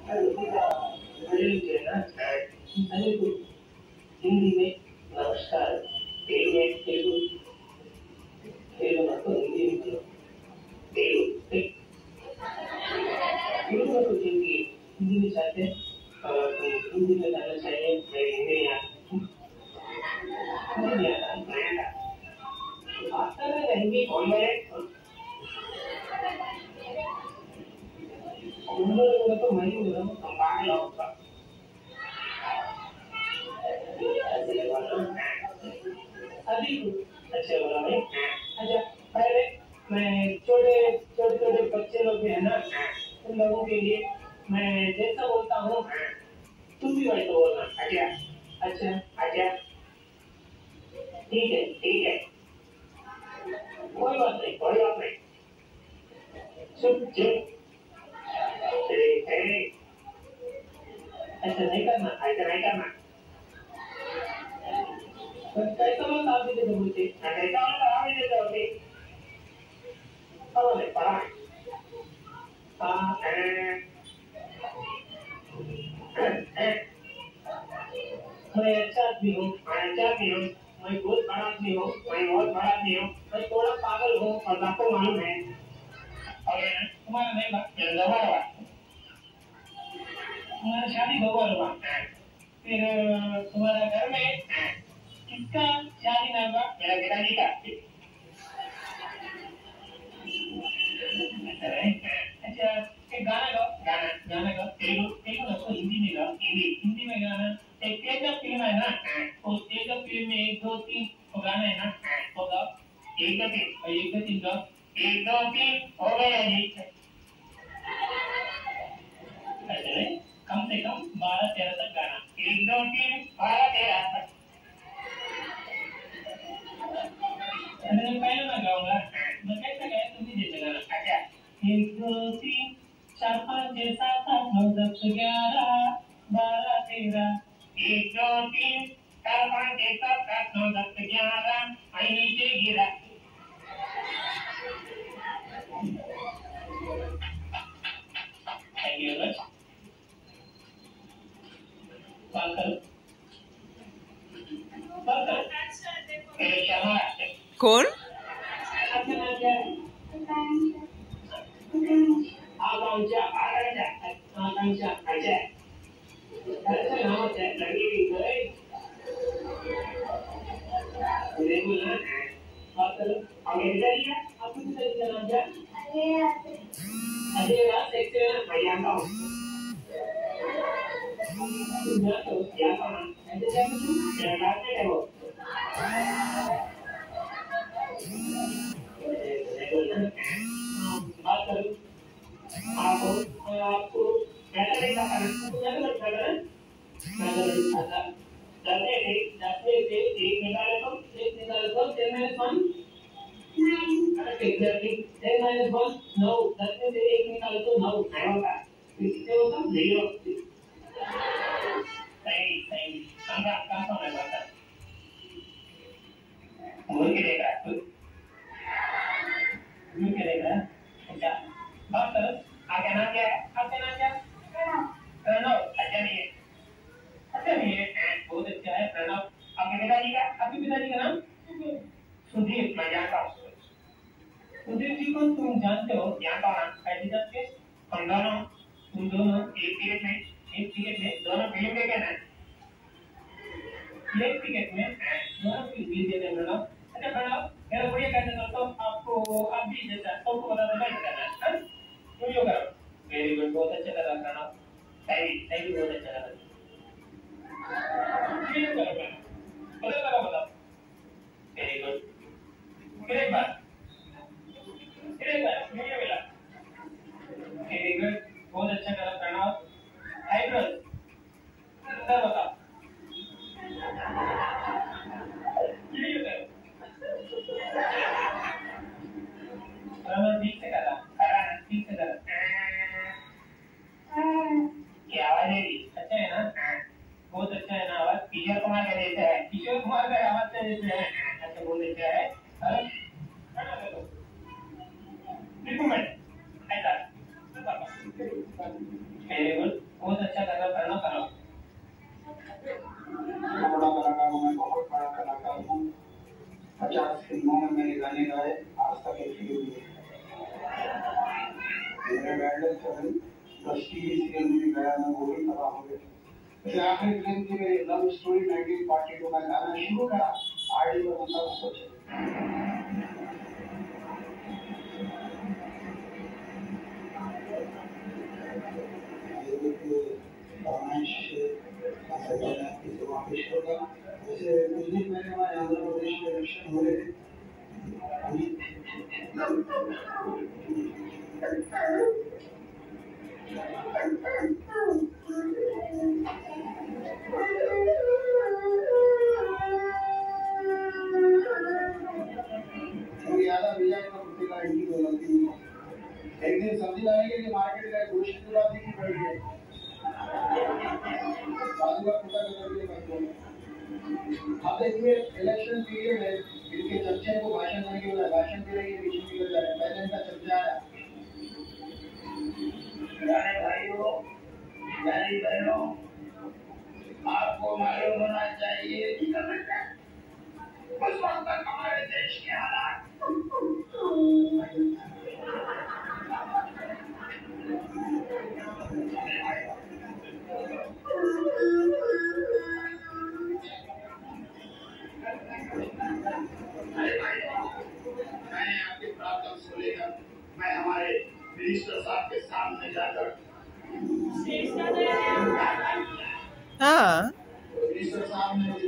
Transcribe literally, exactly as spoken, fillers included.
हिंदी में नमस्कार, तेलुगु में तेलुगु तेलुगु में हिंदी में तेलुगु तेलुगु में कुछ हिंदी हिंदी में चाहते हैं हिंदी में जाना चाहिए मैं हिंदी यहाँ हिंदी यहाँ मैं आता है हिंदी कौन है उन्होंने बोला तो मैं ही बोला हम बाहर लाऊंगा अभी अच्छा बोला भाई अच्छा पहले मैं छोटे छोटे छोटे बच्चे लोग भी है ना उन लोगों के लिए मैं जैसा बोलता हूँ तुम भी वैसा बोलना अच्छा अच्छा अच्छा ठीक है ठीक है कोई बात नहीं कोई बात नहीं चुप चुप ऐसा नहीं करना ऐसा नहीं करना कैसा बोलता आप भी देते मुझे कैसा बोलता आप भी देते होते पढ़ो नहीं पढ़ा हाँ मैं अच्छा आदमी हूँ मैं अच्छा आदमी हूँ मैं बहुत बड़ा आदमी हूँ मैं बहुत बड़ा आदमी हूँ मैं थोड़ा पागल हूँ और आपको मालूम है और तुम्हारा नहीं बात मेरा जवाब है तुम्हारा शादी भगवान हुआ फिर तुम्हारा घर में किसका शादी ना हुआ मेरा पिताजी का अच्छा एक गाना गाओ गाना गाना गाओ तेलुगु तेलुगु ना तो हिंदी में गाओ हिंदी हिंदी में गाना एक तेजा फिल्म है ना उस तेजा फिल्म में एक दो तीन वो गाना है ना वो गाओ एक दो तीन एक दो तीन गाओ एक दो तीन हो गया जी ऐसे कम से कम बारह तेरह तक गाना एक दो तीन बारह तेरह तक मैं पहले मैं गाऊंगा मैं कैसे गाया तुम ही जैसे गाना अच्छा एक दो तीन चार पाँच छः सात आठ नौ दस ग्यारह बारह तेरह एक दो तीन चार पाँच छः सात आठ नौ दस ग्यारह आई नीचे गिरा थैंक यू मच बात करो बात करो कौन आकांक्षा आकांक्षा आकांक्षा अच्छा अच्छा नाम है लड़की भी है देखो ना बात करो आगे बताइए आपको किस का नाम क्या अरे अरे यार देखते हैं मैं जानता हूँ तुम जानते हो क्या करना ऐसे कैसे तुम क्या करते हो बात करो आपको आपको कैसा लगता है क्या लगता है मैं तो अच्छा दस में से दस में से एक निकाले तो एक निकाले तो ten minus one nine exactly ten minus one नौ दस में से एक निकाले तो नौ नहीं होता कितने होता जीरो सही सही अंगा कहाँ से होने वाला मुझे देगा मुझे देगा अच्छा बात करो आपका नाम क्या है आपका नाम क्या है प्रणव अच्छा नहीं है अच्छा नहीं है बहुत अच्छा है प्रणव आपके पिताजी का आपके पिताजी का नाम सुधीर मैं जानता हूँ सुधीर जी को तुम जानते हो जानता हूँ ना कैसे जानते हम दोनों तुम दोनों एक टिकट में एक टिकट में दोनों फिल्म देखे ना एक टिकट में दोनों फिल्म देखे प्रणव अच्छा प्रणव मेरा बढ़िया कहते हो तो आपको आप भी जैसा सबको बता देना है ना तुम यो करो वेरी गुड बहुत अच्छा लगा प्रणव सही सही बहुत अच्छा लगा ये करो प्रणव बोलो करो बताओ वेरी गुड फिर एक बार फिर एक बार ये मिला वेरी गुड बहुत अच्छा करा प्रणव आईब्रोज सर बताओ ये करो ठीक से करा करा ठीक से करा क्या आवाज है अच्छा है ना बहुत अच्छा है ना आवाज किशोर कुमार का जैसा है किशोर कुमार का आवाज से जैसे है अच्छा बहुत अच्छा है ऐसा वेरी गुड बहुत अच्छा कर रहा प्रणव करो। बड़ा कलाकार हूँ मैं, बहुत बड़ा कलाकार हूँ। पचास फिल्मों में मैंने गाने गाए, आज तक एक फिल्म नहीं। मेरे बैडल चलन दस टीवी सीरियल में गया, मैं वो भी तबाह हो गया। आखिरी फिल्म थी मेरी love story nineteen forty two में गाना शुरू करा, आड़ी पर बंदा सोचे वापिस होगा। जैसे कुछ दिन पहले हमारे आंध्र प्रदेश में इलेक्शन हो रहे थे, एक दिन सब्जी लाने के लिए मार्केट गए, गोश्त की बात नहीं पड़ गई, बाजू का खुदा कर दिए बच्चों ने। अब देखिए इलेक्शन पीरियड है, इनके चर्चे को भाषण देने के लिए भाषण दे रही है, बीच में निकल जा रहा है, पहले इनका चर्चा आया। प्यारे भाइयों, प्यारी बहनों, आपको मालूम होना चाहिए उस वक्त तक हमारे देश के हालात मैंने आपकी प्रार्थना सुनेगा। मैं हमारे मिनिस्टर साहब के सामने जाकर हाँ मिनिस्टर साहब ने